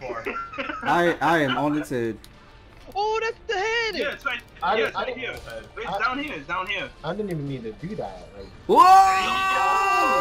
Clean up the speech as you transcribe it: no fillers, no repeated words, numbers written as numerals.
far. I am on its head. Oh, that's the head. Yeah, it's right. I It's right here. It's down here. It's down here. I didn't even need to do that. Like, Whoa!